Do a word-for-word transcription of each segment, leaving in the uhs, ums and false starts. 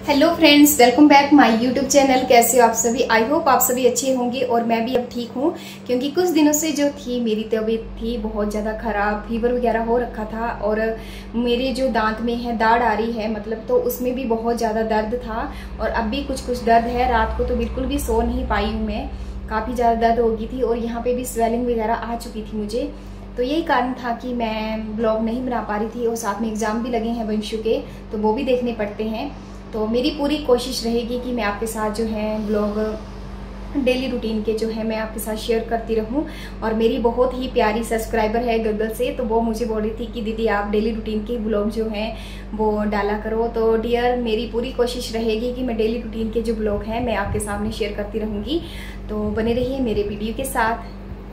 Hello friends, welcome back my YouTube channel. कैसे हो आप सभी? आई होप आप सभी अच्छे होंगे और मैं भी अब ठीक हूँ, क्योंकि कुछ दिनों से जो थी मेरी तबीयत थी बहुत ज़्यादा ख़राब, फीवर वगैरह हो रखा था और मेरे जो दांत में है दाढ़ आ रही है मतलब, तो उसमें भी बहुत ज़्यादा दर्द था और अब भी कुछ कुछ दर्द है। रात को तो बिल्कुल भी सो नहीं पाई हूँ मैं, काफ़ी ज़्यादा दर्द हो गई थी और यहाँ पर भी स्वेलिंग वगैरह आ चुकी थी मुझे। तो यही कारण था कि मैं ब्लॉग नहीं बना पा रही थी और साथ में एग्ज़ाम भी लगे हैं वंशु के, तो वो भी देखने पड़ते हैं। तो मेरी पूरी कोशिश रहेगी कि मैं आपके साथ जो है ब्लॉग डेली रूटीन के जो है मैं आपके साथ शेयर करती रहूं। और मेरी बहुत ही प्यारी सब्सक्राइबर है गूगल से, तो वो मुझे बोल रही थी कि दीदी आप डेली रूटीन के ब्लॉग जो हैं वो डाला करो। तो डियर, मेरी पूरी कोशिश रहेगी कि मैं डेली रूटीन के जो ब्लॉग हैं मैं आपके सामने शेयर करती रहूँगी। तो बने रहिए मेरे वीडियो के साथ।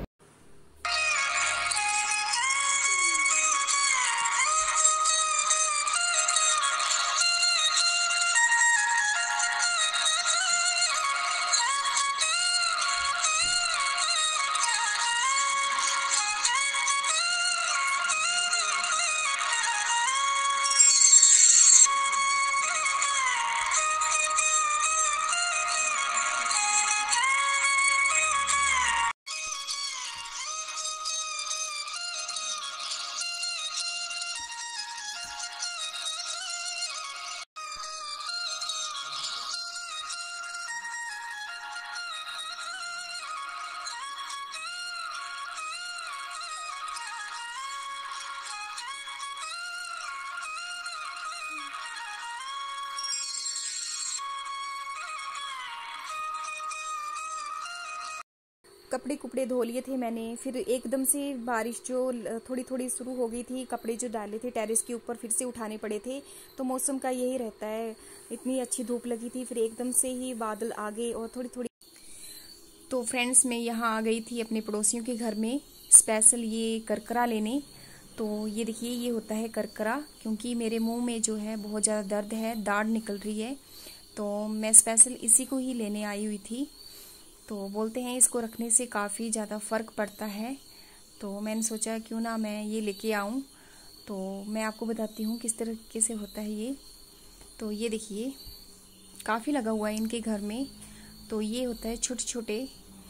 कपड़े कुपड़े धो लिए थे मैंने, फिर एकदम से बारिश जो थोड़ी थोड़ी शुरू हो गई थी, कपड़े जो डाले थे टेरेस के ऊपर फिर से उठाने पड़े थे। तो मौसम का यही रहता है, इतनी अच्छी धूप लगी थी फिर एकदम से ही बादल आ गए और थोड़ी थोड़ी। तो फ्रेंड्स, मैं यहाँ आ गई थी अपने पड़ोसियों के घर में स्पेशल ये करकरा लेने। तो ये देखिए, ये होता है करकरा, क्योंकि मेरे मुँह में जो है बहुत ज़्यादा दर्द है, दाढ़ निकल रही है, तो मैं स्पेशल इसी को ही लेने आई हुई थी। तो बोलते हैं इसको रखने से काफ़ी ज़्यादा फ़र्क पड़ता है, तो मैंने सोचा क्यों ना मैं ये लेके आऊँ। तो मैं आपको बताती हूँ किस तरीके से होता है ये। तो ये देखिए, काफ़ी लगा हुआ है इनके घर में। तो ये होता है छोटे छोटे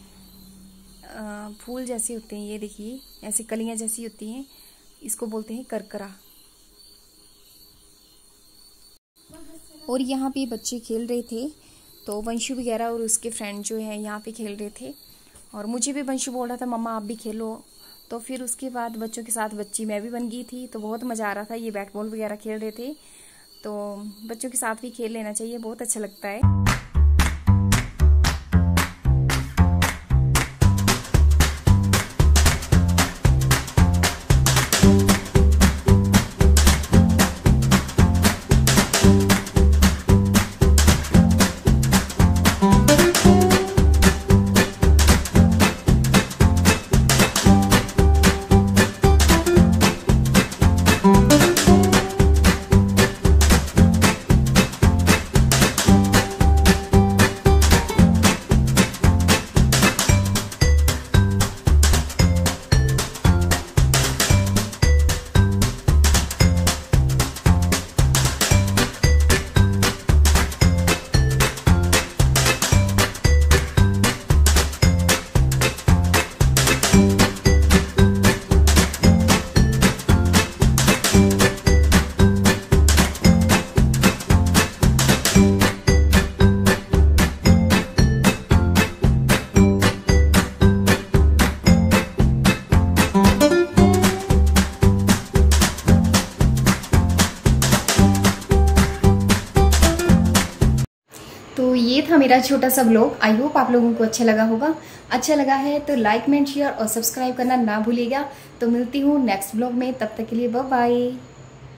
फूल जैसे होते हैं, ये देखिए ऐसे कलियाँ जैसी होती हैं, इसको बोलते हैं करकरा। और यहाँ पे बच्चे खेल रहे थे, तो वंशु वगैरह और उसके फ्रेंड जो है यहाँ पे खेल रहे थे और मुझे भी वंशु बोल रहा था मम्मा आप भी खेलो। तो फिर उसके बाद बच्चों के साथ बच्ची मैं भी बन गई थी, तो बहुत मज़ा आ रहा था। ये बैट बॉल वगैरह खेल रहे थे, तो बच्चों के साथ भी खेल लेना चाहिए, बहुत अच्छा लगता है। तो ये था मेरा छोटा सा ब्लॉग। आई होप आप लोगों को अच्छा लगा होगा। अच्छा लगा है तो लाइक, कमेंट, शेयर और सब्सक्राइब करना ना भूलिएगा। तो मिलती हूँ नेक्स्ट ब्लॉग में, तब तक के लिए बाय बाय।